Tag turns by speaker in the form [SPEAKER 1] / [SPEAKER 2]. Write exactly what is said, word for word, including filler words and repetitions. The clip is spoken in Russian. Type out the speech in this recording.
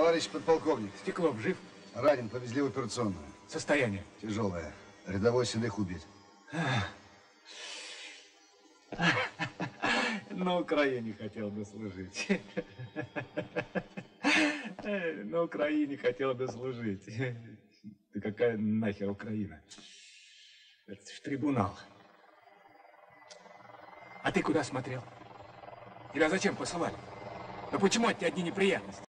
[SPEAKER 1] Товарищ подполковник.
[SPEAKER 2] Стеклов жив?
[SPEAKER 1] Ранен, повезли в операционную.
[SPEAKER 2] Состояние?
[SPEAKER 1] Тяжелое. Рядовой Седых убит.
[SPEAKER 2] На Украине хотел бы служить. На Украине хотел бы служить. Да какая нахер Украина? Это ж трибунал. А ты куда смотрел? Тебя зачем посылали? Ну почему от тебя одни неприятности?